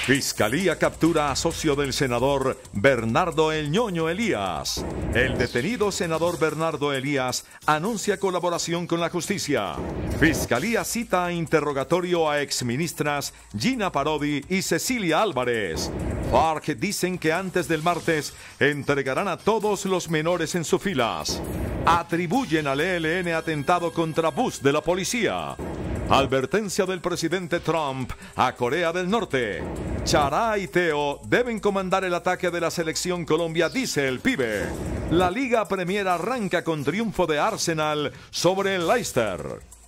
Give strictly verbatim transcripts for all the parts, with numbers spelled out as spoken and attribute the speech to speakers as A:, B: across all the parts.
A: Fiscalía captura a socio del senador Bernardo El Ñoño Elías. El detenido senador Bernardo Elías anuncia colaboración con la justicia. Fiscalía cita a interrogatorio a exministras Gina Parodi y Cecilia Álvarez. FARC dicen que antes del martes entregarán a todos los menores en sus filas. Atribuyen al E L N atentado contra bus de la policía. Advertencia del presidente Trump a Corea del Norte. Chará y Teo deben comandar el ataque de la selección Colombia, dice el pibe. La Liga Premier arranca con triunfo de Arsenal sobre el Leicester.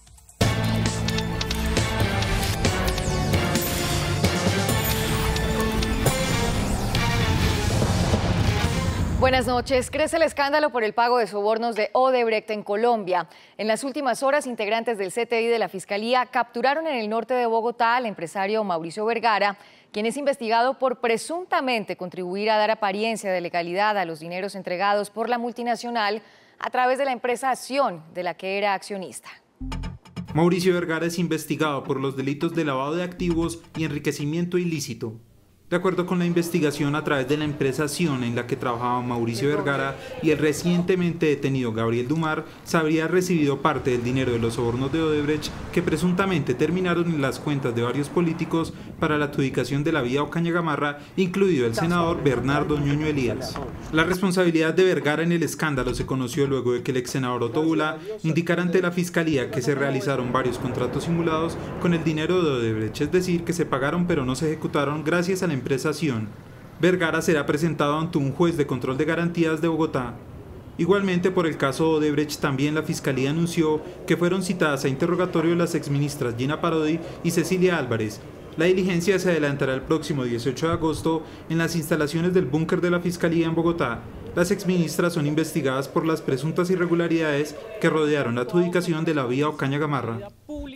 B: Buenas noches. Crece el escándalo por el pago de sobornos de Odebrecht en Colombia. En las últimas horas, integrantes del C T I de la Fiscalía capturaron en el norte de Bogotá al empresario Mauricio Vergara, quien es investigado por presuntamente contribuir a dar apariencia de legalidad a los dineros entregados por la multinacional a través de la empresa Acción, de la que era accionista.
C: Mauricio Vergara es investigado por los delitos de lavado de activos y enriquecimiento ilícito. De acuerdo con la investigación a través de la empresa Acción en la que trabajaba Mauricio Vergara y el recientemente detenido Gabriel Dumar, se habría recibido parte del dinero de los sobornos de Odebrecht que presuntamente terminaron en las cuentas de varios políticos para la adjudicación de la vía Ocaña-Gamarra, incluido el senador Bernardo Ñoño Elías. La responsabilidad de Vergara en el escándalo se conoció luego de que el ex senador Otto Bula indicara ante la Fiscalía que se realizaron varios contratos simulados con el dinero de Odebrecht, es decir, que se pagaron pero no se ejecutaron gracias a la empresa Acción. Vergara será presentado ante un juez de control de garantías de Bogotá. Igualmente, por el caso Odebrecht, también la Fiscalía anunció que fueron citadas a interrogatorio las exministras Gina Parodi y Cecilia Álvarez. La diligencia se adelantará el próximo dieciocho de agosto en las instalaciones del búnker de la Fiscalía en Bogotá. Las exministras son investigadas por las presuntas irregularidades que rodearon la adjudicación de la vía Ocaña-Gamarra.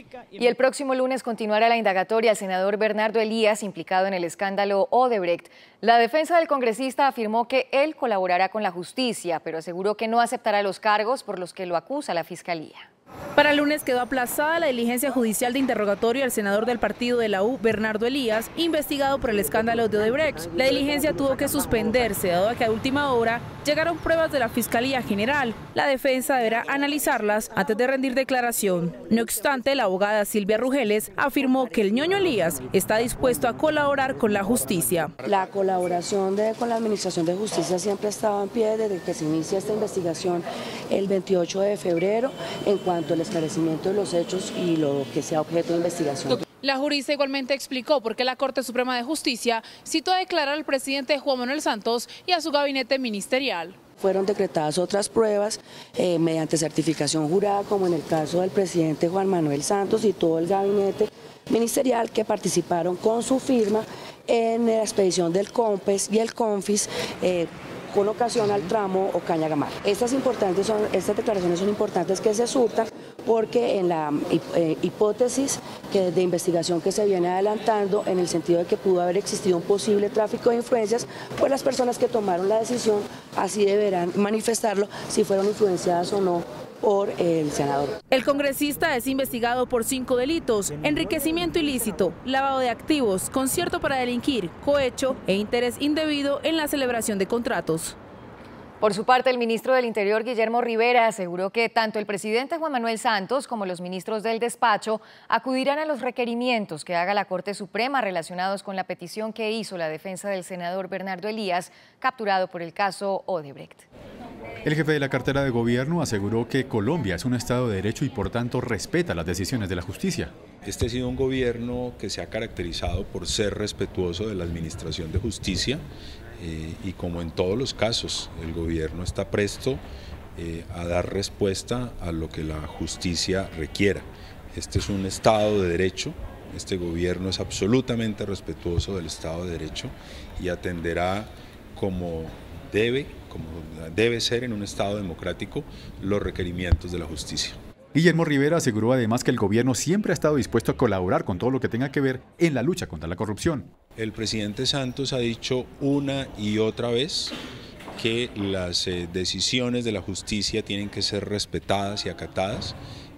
B: Y el próximo lunes continuará la indagatoria al senador Bernardo Elías, implicado en el escándalo Odebrecht. La defensa del congresista afirmó que él colaborará con la justicia, pero aseguró que no aceptará los cargos por los que lo acusa la Fiscalía.
D: Para el lunes quedó aplazada la diligencia judicial de interrogatorio al senador del partido de la U, Bernardo Elías, investigado por el escándalo de Odebrecht. La diligencia tuvo que suspenderse, dado a que a última hora llegaron pruebas de la Fiscalía General. La defensa deberá analizarlas antes de rendir declaración. No obstante, la abogada Silvia Rugeles afirmó que el Ñoño Elías está dispuesto a colaborar con la justicia.
E: La colaboración de, con la Administración de Justicia siempre ha estado en pie desde que se inicia esta investigación el veintiocho de febrero en cuanto al esclarecimiento de los hechos y lo que sea objeto de investigación.
D: La jurista igualmente explicó por qué la Corte Suprema de Justicia citó a declarar al presidente Juan Manuel Santos y a su gabinete ministerial.
E: Fueron decretadas otras pruebas eh, mediante certificación jurada, como en el caso del presidente Juan Manuel Santos y todo el gabinete ministerial que participaron con su firma en la expedición del COMPES y el CONFIS, eh, con ocasión al tramo Ocaña-Gamarra. Estas, importantes son, estas declaraciones son importantes que se surtan porque en la eh, hipótesis que de investigación que se viene adelantando, en el sentido de que pudo haber existido un posible tráfico de influencias, pues las personas que tomaron la decisión así deberán manifestarlo si fueron influenciadas o no por el senador.
D: El congresista es investigado por cinco delitos: enriquecimiento ilícito, lavado de activos, concierto para delinquir, cohecho e interés indebido en la celebración de contratos.
B: Por su parte, el ministro del Interior, Guillermo Rivera, aseguró que tanto el presidente Juan Manuel Santos como los ministros del despacho acudirán a los requerimientos que haga la Corte Suprema relacionados con la petición que hizo la defensa del senador Bernardo Elías, capturado por el caso Odebrecht.
F: El jefe de la cartera de gobierno aseguró que Colombia es un Estado de Derecho y por tanto respeta las decisiones de la justicia.
G: Este ha sido un gobierno que se ha caracterizado por ser respetuoso de la administración de justicia eh, y como en todos los casos el gobierno está presto eh, a dar respuesta a lo que la justicia requiera. Este es un Estado de Derecho, este gobierno es absolutamente respetuoso del Estado de Derecho y atenderá como debe, como debe ser en un Estado democrático, los requerimientos de la justicia.
F: Guillermo Rivera aseguró además que el gobierno siempre ha estado dispuesto a colaborar con todo lo que tenga que ver en la lucha contra la corrupción.
G: El presidente Santos ha dicho una y otra vez que las eh, decisiones de la justicia tienen que ser respetadas y acatadas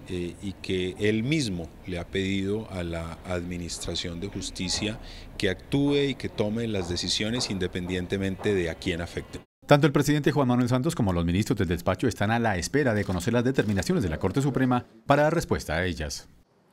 G: eh, y que él mismo le ha pedido a la Administración de Justicia que actúe y que tome las decisiones independientemente de a quién afecte.
F: Tanto el presidente Juan Manuel Santos como los ministros del despacho están a la espera de conocer las determinaciones de la Corte Suprema para dar respuesta a ellas.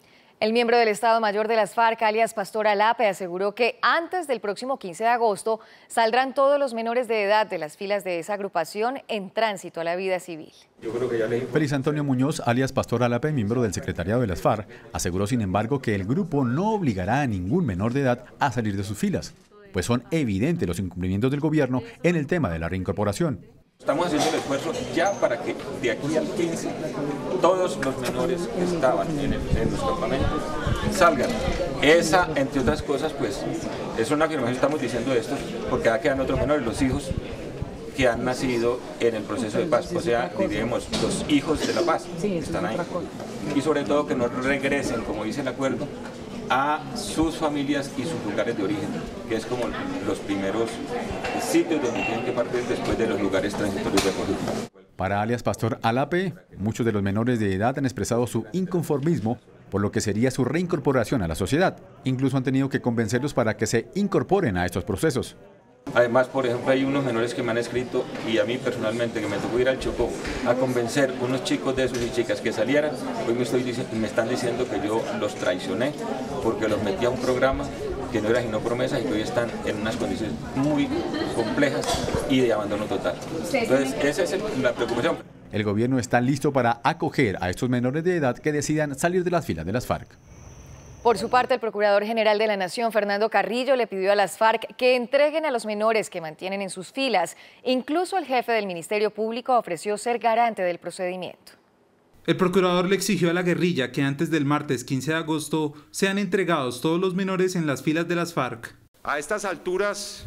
B: El miembro del Estado Mayor de las FARC, alias Pastor Alape, aseguró que antes del próximo quince de agosto saldrán todos los menores de edad de las filas de esa agrupación en tránsito a la vida civil.
F: Félix Antonio Muñoz, alias Pastor Alape, miembro del secretariado de las FARC, aseguró sin embargo que el grupo no obligará a ningún menor de edad a salir de sus filas, pues son evidentes los incumplimientos del gobierno en el tema de la reincorporación.
H: Estamos haciendo el esfuerzo ya para que de aquí al quince todos los menores que estaban en, el, en los campamentos salgan. Esa, entre otras cosas, pues es una afirmación, estamos diciendo esto, porque acá quedan otros menores, los hijos que han nacido en el proceso de paz, o sea, diríamos, los hijos de la paz están ahí. Y sobre todo que no regresen, como dice el acuerdo, a sus familias y sus lugares de origen, que es como los primeros sitios donde tienen que partir después de los lugares transitorios recogidos.
F: Para alias Pastor Alape, muchos de los menores de edad han expresado su inconformismo por lo que sería su reincorporación a la sociedad. Incluso han tenido que convencerlos para que se incorporen a estos procesos.
H: Además, por ejemplo, hay unos menores que me han escrito, y a mí personalmente, que me tocó ir al Chocó a convencer unos chicos de esos y chicas que salieran. Hoy me, estoy, me están diciendo que yo los traicioné porque los metí a un programa que no era sino promesas y que hoy están en unas condiciones muy complejas y de abandono total. Entonces, esa es el, la preocupación.
F: El gobierno está listo para acoger a estos menores de edad que decidan salir de las filas de las FARC.
B: Por su parte, el Procurador General de la Nación, Fernando Carrillo, le pidió a las FARC que entreguen a los menores que mantienen en sus filas. Incluso el jefe del Ministerio Público ofreció ser garante del procedimiento.
C: El procurador le exigió a la guerrilla que antes del martes quince de agosto sean entregados todos los menores en las filas de las FARC.
I: A estas alturas,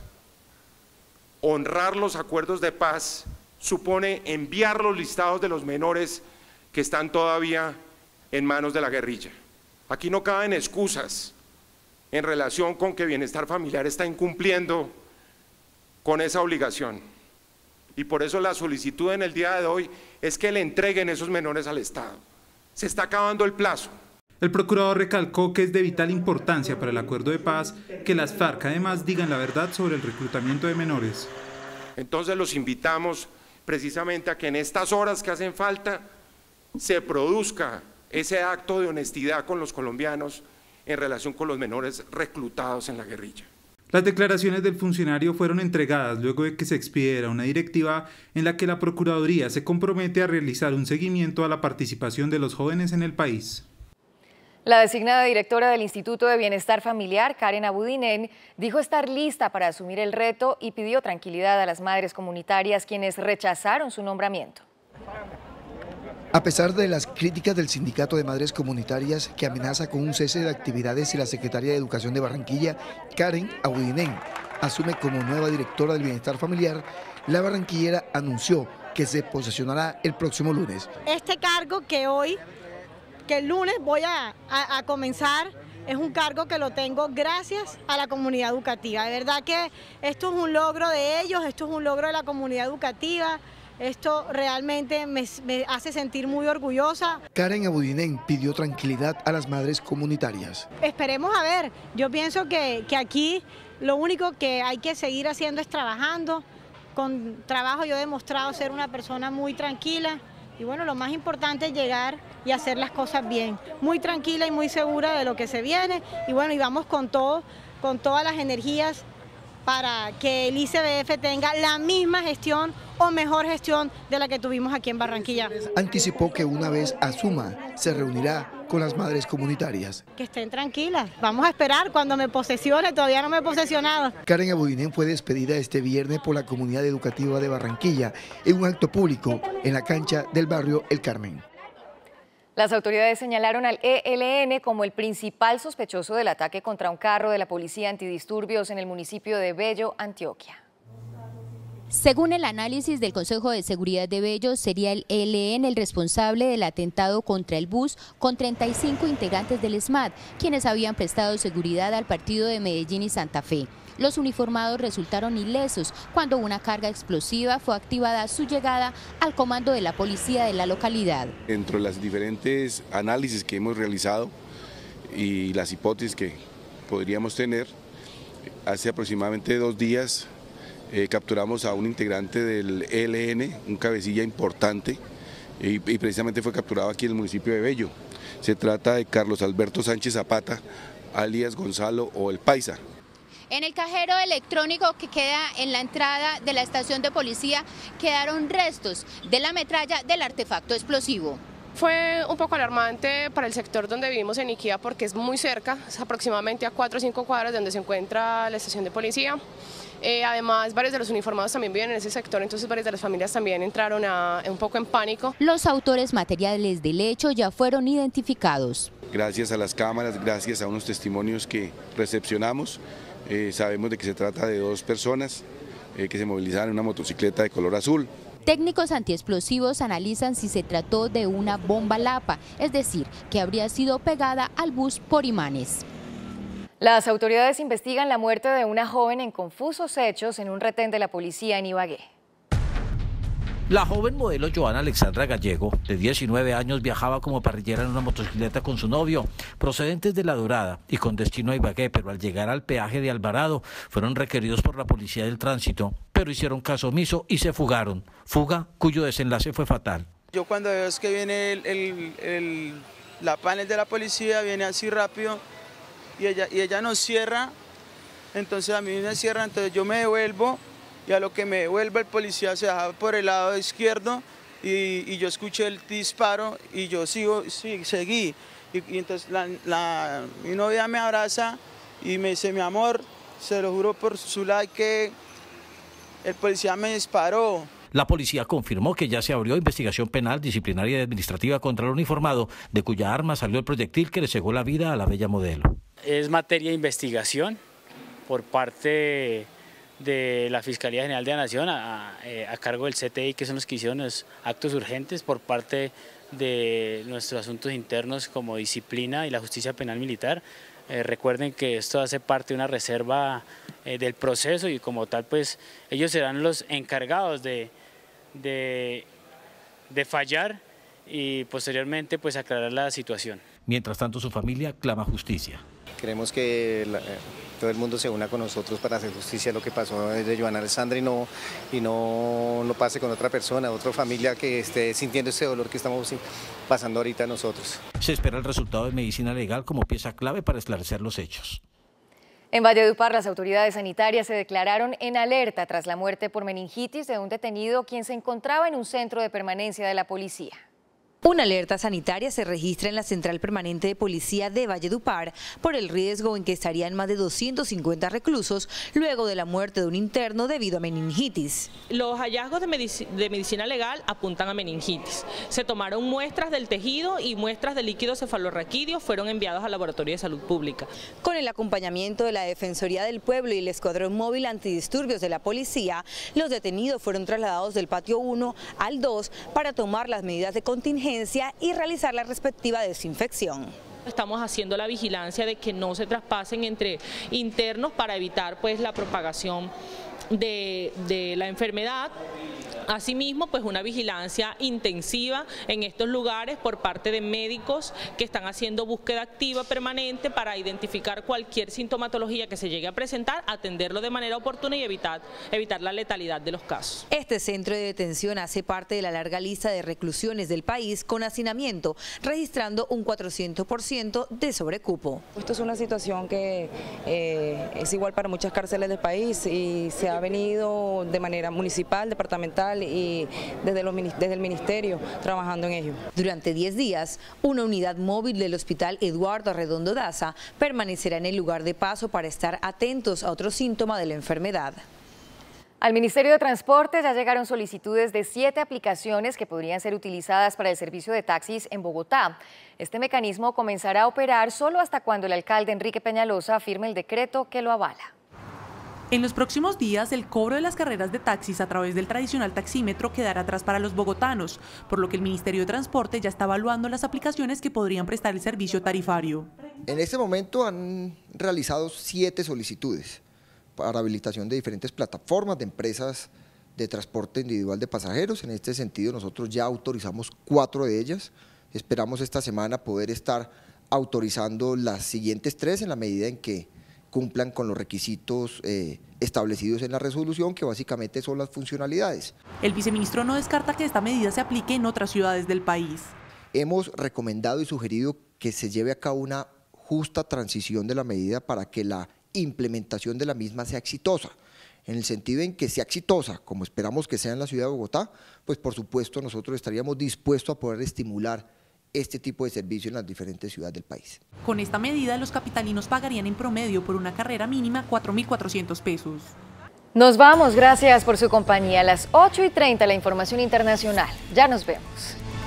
I: honrar los acuerdos de paz supone enviar los listados de los menores que están todavía en manos de la guerrilla. Aquí no caben excusas en relación con que Bienestar Familiar está incumpliendo con esa obligación. Y por eso la solicitud en el día de hoy es que le entreguen esos menores al Estado. Se está acabando el plazo.
C: El procurador recalcó que es de vital importancia para el acuerdo de paz que las FARC además digan la verdad sobre el reclutamiento de menores.
I: Entonces los invitamos precisamente a que en estas horas que hacen falta se produzca ese acto de honestidad con los colombianos en relación con los menores reclutados en la guerrilla.
C: Las declaraciones del funcionario fueron entregadas luego de que se expidiera una directiva en la que la Procuraduría se compromete a realizar un seguimiento a la participación de los jóvenes en el país.
B: La designada directora del Instituto de Bienestar Familiar, Karen Abudinen, dijo estar lista para asumir el reto y pidió tranquilidad a las madres comunitarias, quienes rechazaron su nombramiento.
J: A pesar de las críticas del Sindicato de Madres Comunitarias, que amenaza con un cese de actividades, y la Secretaría de Educación de Barranquilla, Karen Abudinen, asume como nueva directora del Bienestar Familiar, la barranquillera anunció que se posesionará el próximo lunes.
K: Este cargo que hoy, que el lunes voy a, a, a comenzar, es un cargo que lo tengo gracias a la comunidad educativa. De verdad que esto es un logro de ellos, esto es un logro de la comunidad educativa. Esto realmente me, me hace sentir muy orgullosa.
J: Karen Abudinen pidió tranquilidad a las madres comunitarias.
K: Esperemos a ver, yo pienso que, que aquí lo único que hay que seguir haciendo es trabajando. Con trabajo yo he demostrado ser una persona muy tranquila y bueno, lo más importante es llegar y hacer las cosas bien. Muy tranquila y muy segura de lo que se viene y bueno, y vamos con todo, con todas las energías para que el I C B F tenga la misma gestión o mejor gestión de la que tuvimos aquí en Barranquilla.
J: Anticipó que una vez asuma, se reunirá con las madres comunitarias.
K: Que estén tranquilas, vamos a esperar cuando me posesione, todavía no me he posesionado.
J: Karen Abudinen fue despedida este viernes por la comunidad educativa de Barranquilla en un acto público en la cancha del barrio El Carmen.
B: Las autoridades señalaron al E L N como el principal sospechoso del ataque contra un carro de la Policía Antidisturbios en el municipio de Bello, Antioquia.
L: Según el análisis del Consejo de Seguridad de Bello, sería el E L N el responsable del atentado contra el bus con treinta y cinco integrantes del SMAT, quienes habían prestado seguridad al partido de Medellín y Santa Fe. Los uniformados resultaron ilesos cuando una carga explosiva fue activada a su llegada al comando de la policía de la localidad.
M: Entre los diferentes análisis que hemos realizado y las hipótesis que podríamos tener, hace aproximadamente dos días eh, capturamos a un integrante del E L N, un cabecilla importante, y, y precisamente fue capturado aquí en el municipio de Bello. Se trata de Carlos Alberto Sánchez Zapata, alias Gonzalo o el Paisa.
L: En el cajero electrónico que queda en la entrada de la estación de policía quedaron restos de la metralla del artefacto explosivo.
N: Fue un poco alarmante para el sector donde vivimos en Iquía porque es muy cerca, es aproximadamente a cuatro o cinco cuadras donde se encuentra la estación de policía. Eh, además, varios de los uniformados también viven en ese sector, entonces varias de las familias también entraron a, un poco en pánico.
L: Los autores materiales del hecho ya fueron identificados.
M: Gracias a las cámaras, gracias a unos testimonios que recepcionamos, eh, sabemos de que se trata de dos personas eh, que se movilizaban en una motocicleta de color azul.
L: Técnicos antiexplosivos analizan si se trató de una bomba lapa, es decir, que habría sido pegada al bus por imanes.
B: Las autoridades investigan la muerte de una joven en confusos hechos en un retén de la policía en Ibagué.
O: La joven modelo Joana Alexandra Gallego, de diecinueve años, viajaba como parrillera en una motocicleta con su novio, procedentes de La Dorada y con destino a Ibagué, pero al llegar al peaje de Alvarado fueron requeridos por la policía del tránsito, pero hicieron caso omiso y se fugaron, fuga cuyo desenlace fue fatal.
P: Yo cuando veo es que viene el, el, el, la panel de la policía, viene así rápido y ella, y ella nos cierra, entonces a mí me cierra, entonces yo me devuelvo. Y a lo que me devuelve el policía se baja por el lado izquierdo y, y yo escuché el disparo y yo sigo, sí, seguí. Y, y entonces la, la, mi novia me abraza y me dice, mi amor, se lo juro por su like que el policía me disparó.
O: La policía confirmó que ya se abrió investigación penal, disciplinaria y administrativa contra el uniformado, de cuya arma salió el proyectil que le cegó la vida a la bella modelo.
Q: Es materia de investigación por parte de la Fiscalía General de la Nación a, a, a cargo del C T I, que son los que hicieron los actos urgentes, por parte de nuestros asuntos internos como disciplina y la justicia penal militar. Eh, recuerden que esto hace parte de una reserva eh, del proceso y como tal pues ellos serán los encargados de, de, de fallar y posteriormente pues aclarar la situación.
O: Mientras tanto su familia clama justicia.
R: Queremos que la, todo el mundo se una con nosotros para hacer justicia a lo que pasó de Joana Alexandra y no, y no lo pase con otra persona, otra familia que esté sintiendo ese dolor que estamos pasando ahorita nosotros.
O: Se espera el resultado de medicina legal como pieza clave para esclarecer los hechos.
B: En Valledupar, las autoridades sanitarias se declararon en alerta tras la muerte por meningitis de un detenido quien se encontraba en un centro de permanencia de la policía.
S: Una alerta sanitaria se registra en la Central Permanente de Policía de Valledupar por el riesgo en que estarían más de doscientos cincuenta reclusos luego de la muerte de un interno debido a meningitis.
T: Los hallazgos de, medic de medicina legal apuntan a meningitis. Se tomaron muestras del tejido y muestras de líquido cefalorraquídeo fueron enviados al Laboratorio de Salud Pública.
S: Con el acompañamiento de la Defensoría del Pueblo y el Escuadrón Móvil Antidisturbios de la Policía, los detenidos fueron trasladados del patio uno al dos para tomar las medidas de contingencia y realizar la respectiva desinfección.
T: Estamos haciendo la vigilancia de que no se traspasen entre internos para evitar pues la propagación de, de la enfermedad. Asimismo, pues una vigilancia intensiva en estos lugares por parte de médicos que están haciendo búsqueda activa permanente para identificar cualquier sintomatología que se llegue a presentar, atenderlo de manera oportuna y evitar, evitar la letalidad de los casos.
S: Este centro de detención hace parte de la larga lista de reclusiones del país con hacinamiento, registrando un cuatrocientos por ciento de sobrecupo.
U: Esto es una situación que eh, es igual para muchas cárceles del país y se ha venido de manera municipal, departamental y desde, los, desde el Ministerio trabajando en ello.
S: Durante diez días, una unidad móvil del Hospital Eduardo Arredondo Daza permanecerá en el lugar de paso para estar atentos a otro síntoma de la enfermedad.
B: Al Ministerio de Transporte ya llegaron solicitudes de siete aplicaciones que podrían ser utilizadas para el servicio de taxis en Bogotá. Este mecanismo comenzará a operar solo hasta cuando el alcalde Enrique Peñalosa firme el decreto que lo avala.
A: En los próximos días, el cobro de las carreras de taxis a través del tradicional taxímetro quedará atrás para los bogotanos, por lo que el Ministerio de Transporte ya está evaluando las aplicaciones que podrían prestar el servicio tarifario.
V: En este momento han realizado siete solicitudes para habilitación de diferentes plataformas de empresas de transporte individual de pasajeros. En este sentido, nosotros ya autorizamos cuatro de ellas. Esperamos esta semana poder estar autorizando las siguientes tres en la medida en que cumplan con los requisitos eh, establecidos en la resolución, que básicamente son las funcionalidades.
A: El viceministro no descarta que esta medida se aplique en otras ciudades del país.
V: Hemos recomendado y sugerido que se lleve a cabo una justa transición de la medida para que la implementación de la misma sea exitosa. En el sentido en que sea exitosa, como esperamos que sea en la ciudad de Bogotá, pues por supuesto nosotros estaríamos dispuestos a poder estimular este tipo de servicio en las diferentes ciudades del país.
A: Con esta medida, los capitalinos pagarían en promedio por una carrera mínima cuatro mil cuatrocientos pesos.
B: Nos vamos, gracias por su compañía. A las ocho y treinta la información internacional. Ya nos vemos.